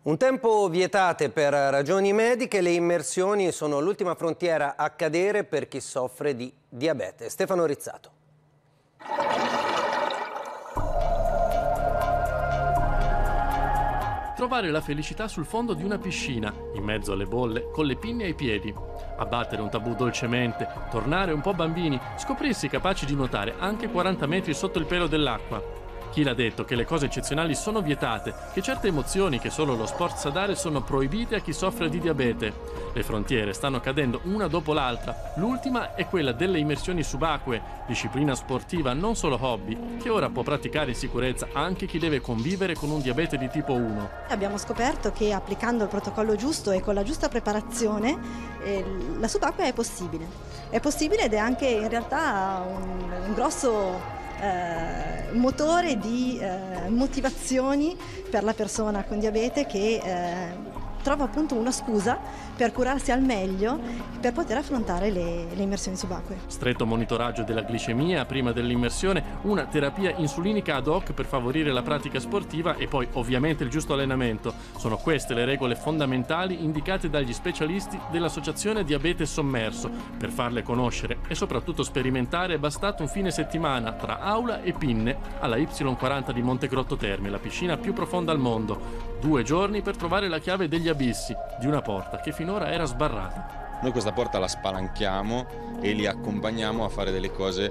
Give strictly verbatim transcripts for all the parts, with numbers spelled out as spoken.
Un tempo vietate per ragioni mediche, le immersioni sono l'ultima frontiera a cadere per chi soffre di diabete. Stefano Rizzato. Trovare la felicità sul fondo di una piscina, in mezzo alle bolle, con le pinne ai piedi. Abbattere un tabù dolcemente, tornare un po' bambini, scoprirsi capaci di nuotare anche quaranta metri sotto il pelo dell'acqua. Chi l'ha detto che le cose eccezionali sono vietate, che certe emozioni che solo lo sport sa dare sono proibite a chi soffre di diabete? Le frontiere stanno cadendo una dopo l'altra. L'ultima è quella delle immersioni subacquee, disciplina sportiva non solo hobby, che ora può praticare in sicurezza anche chi deve convivere con un diabete di tipo uno. Abbiamo scoperto che applicando il protocollo giusto e con la giusta preparazione eh, la subacquea è possibile. È possibile ed è anche in realtà un, un grosso Eh, motore di eh, motivazioni per la persona con diabete che eh, trova appunto una scusa per curarsi al meglio per poter affrontare le, le immersioni subacquee. Stretto monitoraggio della glicemia prima dell'immersione, una terapia insulinica ad hoc per favorire la pratica sportiva e poi ovviamente il giusto allenamento. Sono queste le regole fondamentali indicate dagli specialisti dell'Associazione Diabete Sommerso. Per farle conoscere e soprattutto sperimentare è bastato un fine settimana tra aula e pinne alla Y quaranta di Montegrotto Terme, la piscina più profonda al mondo. Due giorni per trovare la chiave degli abissi di una porta che finora era sbarrata. Noi questa porta la spalanchiamo e li accompagniamo a fare delle cose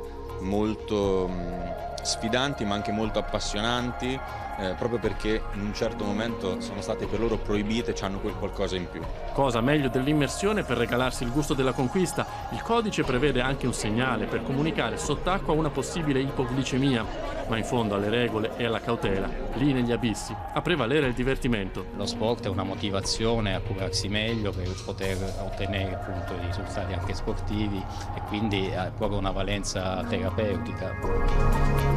molto mh, sfidanti ma anche molto appassionanti, eh, proprio perché in un certo momento sono state per loro proibite e hanno quel qualcosa in più. Cosa meglio dell'immersione per regalarsi il gusto della conquista? Il codice prevede anche un segnale per comunicare sott'acqua una possibile ipoglicemia, ma in fondo alle regole e alla cautela, lì negli abissi, a prevalere il divertimento. Lo sport è una motivazione a curarsi meglio per poter ottenere appunto i risultati anche sportivi e quindi ha proprio una valenza terapeutica.